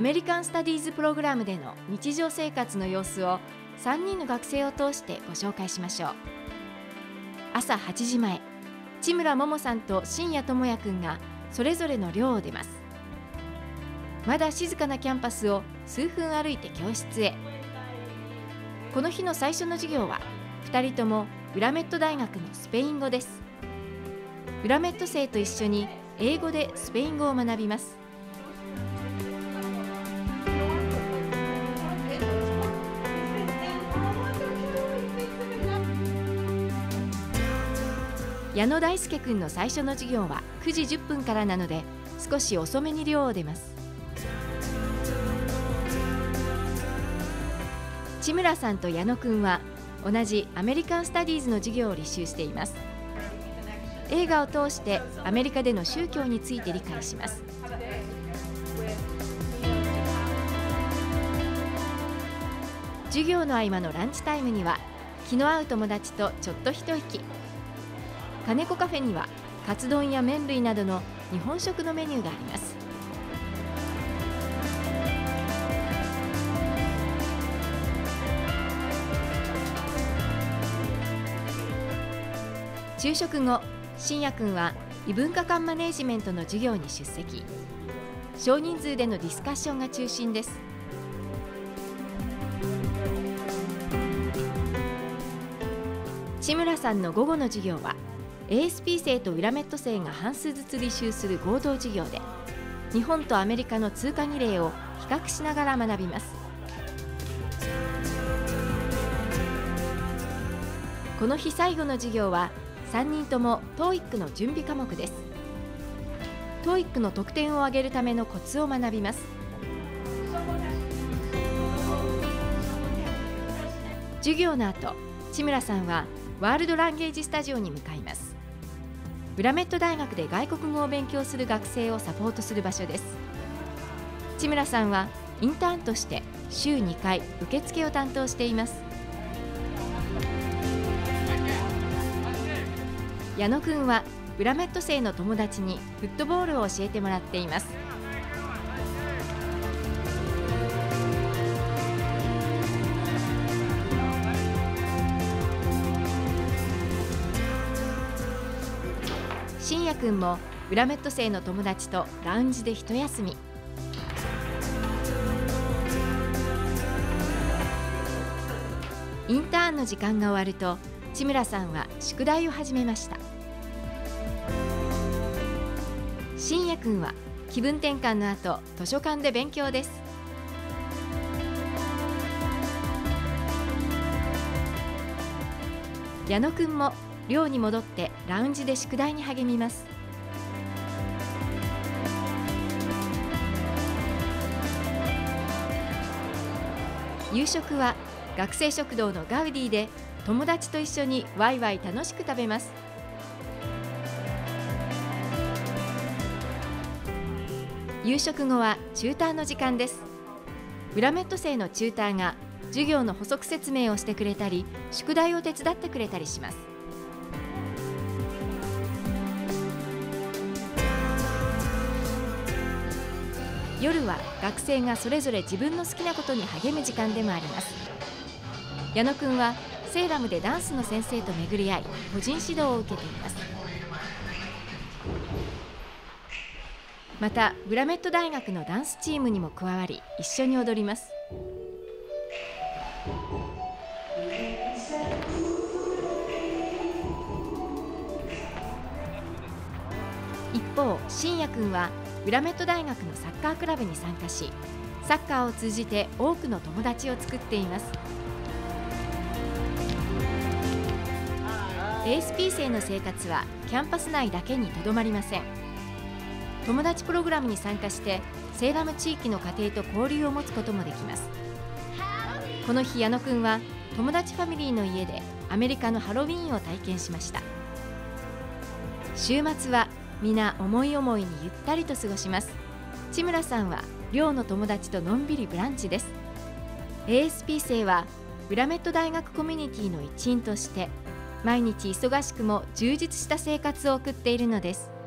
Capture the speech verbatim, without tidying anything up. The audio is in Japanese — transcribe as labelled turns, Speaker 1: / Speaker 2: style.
Speaker 1: アメリカン・スタディーズ・プログラムでの日常生活の様子をさんにんの学生を通してご紹介しましょう。朝はちじまえ、千村桃さんと新谷智也くんがそれぞれの寮を出ます。まだ静かなキャンパスを数分歩いて教室へ。この日の最初の授業はふたりともウィラメット大学のスペイン語です。ウィラメット生と一緒に英語でスペイン語を学びます。矢野大輔くんの最初の授業はくじじゅっぷんからなので少し遅めに寮を出ます。千村さんと矢野くんは同じアメリカン・スタディーズの授業を履修しています。映画を通してアメリカでの宗教について理解します。授業の合間のランチタイムには気の合う友達とちょっと一息。金子カフェにはカツ丼や麺類などの日本食のメニューがあります。昼食後、新谷くんは異文化間マネージメントの授業に出席。少人数でのディスカッションが中心です。千村さんの午後の授業はエーエスピー 生とウィラメット生が半数ずつ履修する合同授業で、日本とアメリカの通貨儀礼を比較しながら学びます。この日最後の授業はさんにんとも トーイック の準備科目です。トーイック の得点を上げるためのコツを学びます。授業の後、千村さんはワールドランゲージスタジオに向かいます。ウィラメット大学で外国語を勉強する学生をサポートする場所です。千村さんはインターンとして週にかい受付を担当しています。矢野くんはウィラメット生の友達にフットボールを教えてもらっています。新谷くんもウィラメット生の友達とラウンジで一休み。インターンの時間が終わると千村さんは宿題を始めました。新谷くんは気分転換の後、図書館で勉強です。矢野くんも寮に戻ってラウンジで宿題に励みます。夕食は学生食堂のガウディで友達と一緒にワイワイ楽しく食べます。夕食後はチューターの時間です。ウィラメット生のチューターが授業の補足説明をしてくれたり、宿題を手伝ってくれたりします。夜は学生がそれぞれ自分の好きなことに励む時間でもあります。矢野くんはセーラムでダンスの先生と巡り合い、個人指導を受けています。またウィラメット大学のダンスチームにも加わり、一緒に踊ります。一方、新谷くんはウィラメット大学のサッカークラブに参加し、サッカーを通じて多くの友達を作っています。エーエスピー 生の生活はキャンパス内だけにとどまりません。友達プログラムに参加してセーラム地域の家庭と交流を持つこともできます。この日、矢野くんは友達ファミリーの家でアメリカのハロウィーンを体験しました。週末は皆思い思いにゆったりと過ごします。千村さんは寮の友達とのんびりブランチです。 エーエスピー 生はウィラメット大学コミュニティの一員として毎日忙しくも充実した生活を送っているのです。